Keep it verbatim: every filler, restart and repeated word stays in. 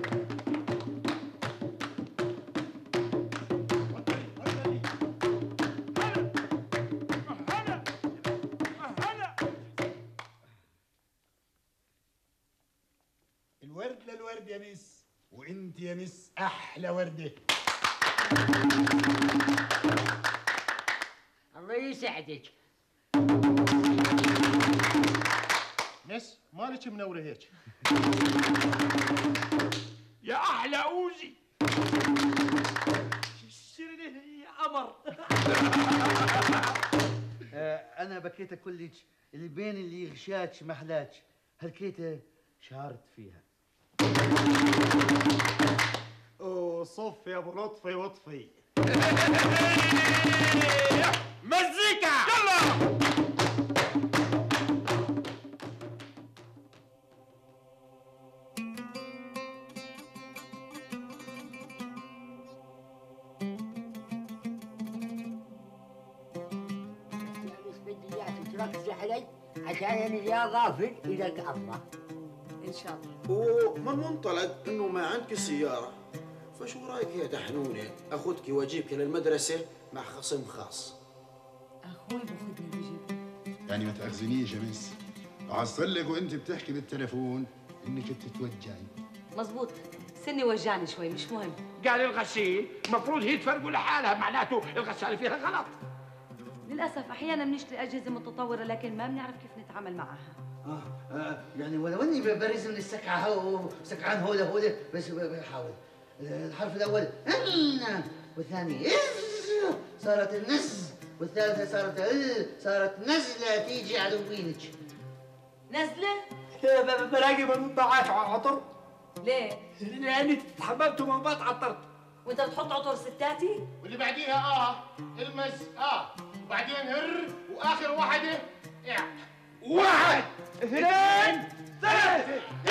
الورد للورد يا مس، وانت يا مس احلى ورده. الله يسعدك. مس مالك منوره هيك؟ يا احلى اوزي. شيرني يا قمر. انا بكيتها كلك، البين اللي يغشاك محلاك، هالكيته شعرت فيها. اوه صف يا ابو لطفي وطفي. مزيكا يلا. بدي اياك تركزي علي عشان انا يا غافل الك الله. ان شاء الله. ومن منطلق انه ما عندك سياره، فشو رايك يا دحنونه اخذك واجيبك للمدرسه مع خصم خاص؟ اخوي باخذني بيجيب. يعني ما تاخذنيش يا مس، وحصلك وانت بتحكي بالتليفون انك بتتوجعي. مزبوط، سني وجعني شوي مش مهم. قال الغسيل المفروض هي تفرقوا لحالها، معناته الغسالة فيها غلط. للاسف احيانا بنشتري اجهزه متطوره لكن ما بنعرف كيف نتعامل معها. آه, اه يعني ولو اني برز من السكعه هو سكعان هوله هوله، بس بحاول. الحرف الاول ان، والثاني از، صارت النز، والثالثه صارت ال، صارت نزله تيجي على وينك. نزله؟ بلاقي بضاعات عطر. ليه؟ لاني تحممت وما عطرت. وانت بتحط عطر ستاتي؟ واللي بعديها اه المس اه، وبعدين هر، واخر واحده اع. واحد اثنين ثلاثة.